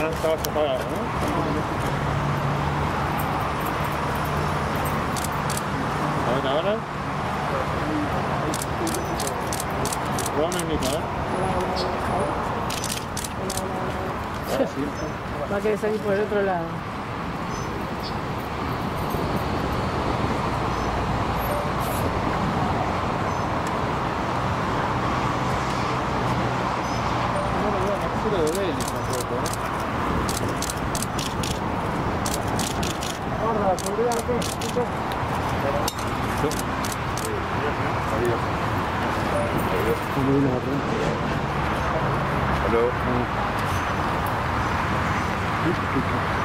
estabas apagado, ¿no? Ahora. Bueno, Nicolás. Va a querer salir por el otro lado. Lo de Vélez tampoco, ¿no? Guarda, seguridad, ¿qué? Adiós. Hello.